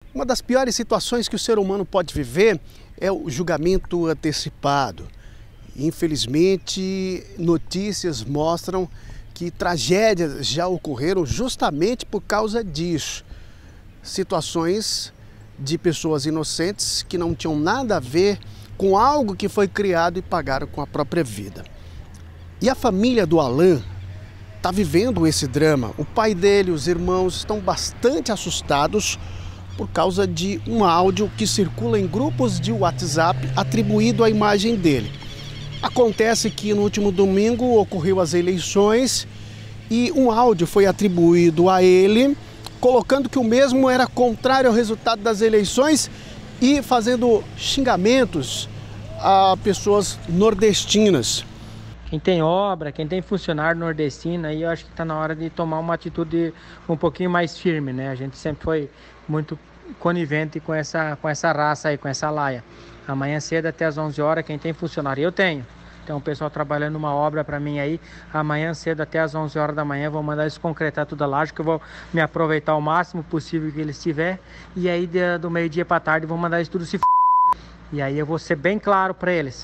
Uma das piores situações que o ser humano pode viver é o julgamento antecipado. Infelizmente, notícias mostram que tragédias já ocorreram justamente por causa disso. Situações de pessoas inocentes que não tinham nada a ver com algo que foi criado e pagaram com a própria vida. E a família do Alan está vivendo esse drama. O pai dele, os irmãos estão bastante assustados por causa de um áudio que circula em grupos de WhatsApp atribuído à imagem dele. Acontece que no último domingo ocorreu as eleições e um áudio foi atribuído a ele, colocando que o mesmo era contrário ao resultado das eleições e fazendo xingamentos a pessoas nordestinas. Quem tem obra, quem tem funcionário nordestino, aí eu acho que está na hora de tomar uma atitude um pouquinho mais firme, né? A gente sempre foi muito conivente com essa raça aí, com essa laia. Amanhã cedo até às 11 horas, quem tem funcionário, eu tenho. Tem um pessoal trabalhando uma obra para mim aí, amanhã cedo até às 11 horas da manhã, vou mandar eles concretar tudo a laje, que eu vou me aproveitar o máximo possível que eles tiver, e aí do meio-dia para tarde vou mandar isso tudo se f***. E aí eu vou ser bem claro para eles,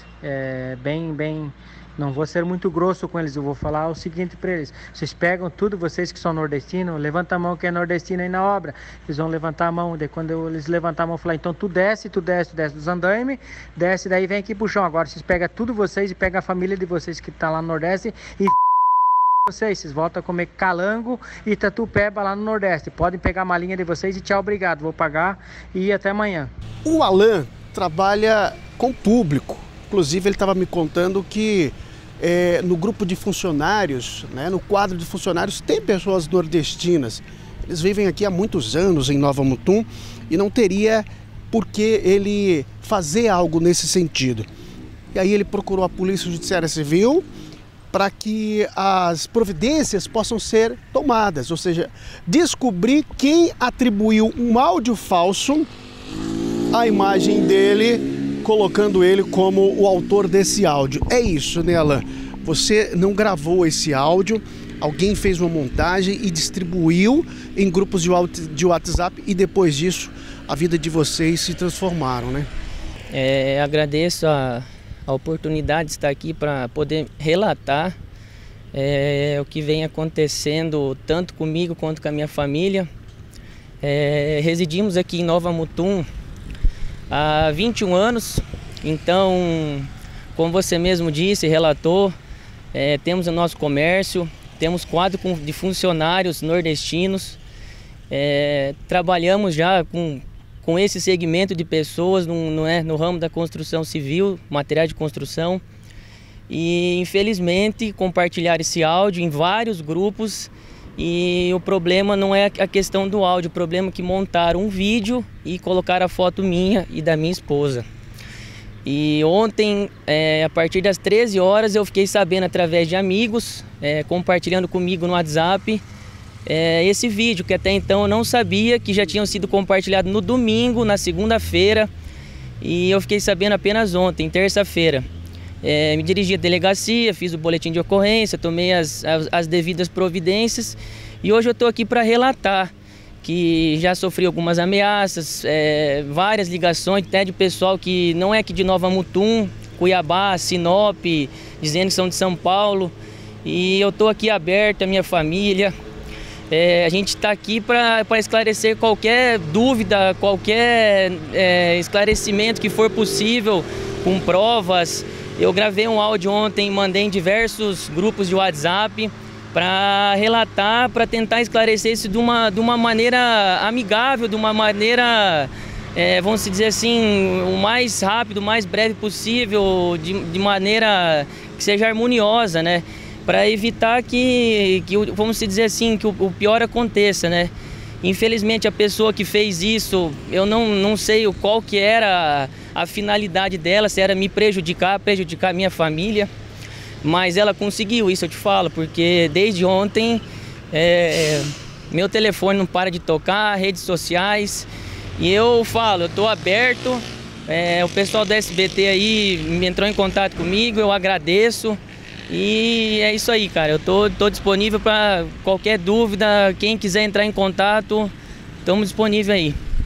não vou ser muito grosso com eles, eu vou falar o seguinte para eles: vocês pegam tudo, vocês que são nordestinos, levanta a mão quem é nordestino aí na obra. Eles vão levantar a mão, daí quando eles levantar a mão, eu falar: então tu desce dos andaimes, desce, daí vem aqui pro chão. Agora vocês pegam tudo vocês e pegam a família de vocês que tá lá no Nordeste e vocês voltam a comer calango e tatupeba lá no Nordeste. Podem pegar a malinha de vocês e tchau, obrigado, vou pagar e até amanhã. O Alan trabalha com público, inclusive ele estava me contando que no grupo de funcionários, né, no quadro de funcionários, tem pessoas nordestinas. Eles vivem aqui há muitos anos em Nova Mutum e não teria por que ele fazer algo nesse sentido. E aí ele procurou a Polícia Judiciária Civil para que as providências possam ser tomadas, ou seja, descobrir quem atribuiu um áudio falso à imagem dele, colocando ele como o autor desse áudio. É isso, né, Alan? Você não gravou esse áudio, alguém fez uma montagem e distribuiu em grupos de WhatsApp e depois disso a vida de vocês se transformaram, né? Agradeço a oportunidade de estar aqui para poder relatar o que vem acontecendo tanto comigo quanto com a minha família. Residimos aqui em Nova Mutum há 21 anos, então, como você mesmo disse, relatou, temos o nosso comércio, temos quadro de funcionários nordestinos, trabalhamos já com esse segmento de pessoas no ramo da construção civil, materiais de construção, e infelizmente compartilhar esse áudio em vários grupos. E o problema não é a questão do áudio, o problema é que montaram um vídeo e colocaram a foto minha e da minha esposa. E ontem, a partir das 13 horas, eu fiquei sabendo através de amigos, compartilhando comigo no WhatsApp, esse vídeo, que até então eu não sabia, que já tinham sido compartilhados no domingo, na segunda-feira, e eu fiquei sabendo apenas ontem, terça-feira. Me dirigi à delegacia, fiz o boletim de ocorrência, tomei as devidas providências e hoje eu estou aqui para relatar que já sofri algumas ameaças, várias ligações até de pessoal que não é aqui de Nova Mutum, Cuiabá, Sinop, dizendo que são de São Paulo, e eu estou aqui aberto, a minha família. A gente está aqui para esclarecer qualquer dúvida, qualquer esclarecimento que for possível, com provas. Eu gravei um áudio ontem, mandei em diversos grupos de WhatsApp para relatar, para tentar esclarecer isso de uma maneira amigável, de uma maneira, vamos dizer assim, o mais rápido, o mais breve possível, de maneira que seja harmoniosa, né? Para evitar que, vamos dizer assim, que o pior aconteça, né? Infelizmente a pessoa que fez isso, eu não sei qual que era a finalidade dela, se era me prejudicar a minha família, mas ela conseguiu, isso eu te falo, porque desde ontem meu telefone não para de tocar, redes sociais, e eu falo, eu estou aberto, o pessoal da SBT aí entrou em contato comigo, eu agradeço. E é isso aí, cara, eu tô disponível para qualquer dúvida, quem quiser entrar em contato, estamos disponíveis aí.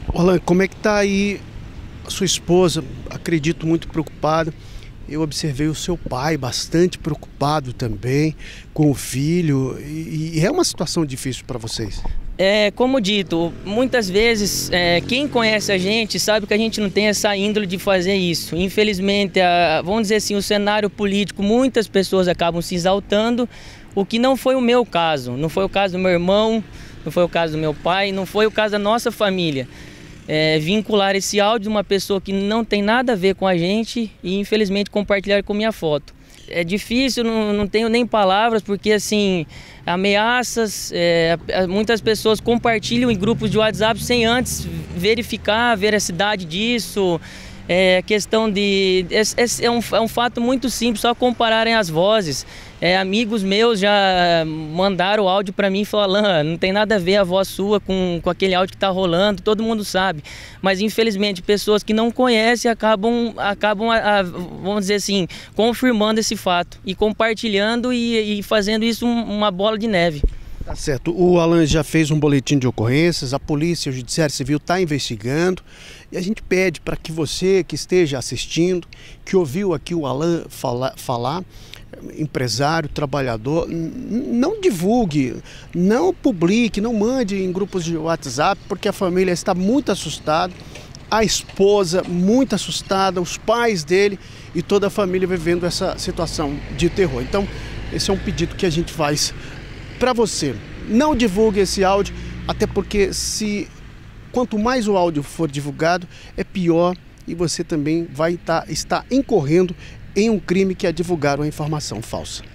Alan, como é que está aí a sua esposa? Acredito muito preocupada. Eu observei o seu pai bastante preocupado também com o filho e é uma situação difícil para vocês. Como dito, muitas vezes quem conhece a gente sabe que a gente não tem essa índole de fazer isso. Infelizmente, vamos dizer assim, o cenário político, muitas pessoas acabam se exaltando, o que não foi o meu caso. Não foi o caso do meu irmão, não foi o caso do meu pai, não foi o caso da nossa família. Vincular esse áudio de uma pessoa que não tem nada a ver com a gente e infelizmente compartilhar com minha foto. É difícil, não tenho nem palavras, porque assim, ameaças, muitas pessoas compartilham em grupos de WhatsApp sem antes verificar a veracidade disso. Questão de... É um fato muito simples, só compararem as vozes. Amigos meus já mandaram áudio para mim e falaram: Alan, não tem nada a ver a voz sua com aquele áudio que está rolando, todo mundo sabe. Mas infelizmente pessoas que não conhecem acabam vamos dizer assim, confirmando esse fato e compartilhando e fazendo isso uma bola de neve. Tá certo. O Alan já fez um boletim de ocorrências, a polícia, o Judiciário Civil está investigando e a gente pede para que você que esteja assistindo, que ouviu aqui o Alan falar, empresário, trabalhador, não divulgue, não publique, não mande em grupos de WhatsApp, porque a família está muito assustada, a esposa muito assustada, os pais dele e toda a família vivendo essa situação de terror. Então, esse é um pedido que a gente faz para você. Não divulgue esse áudio, até porque quanto mais o áudio for divulgado, é pior e você também vai estar incorrendo em um crime que é divulgar uma informação falsa.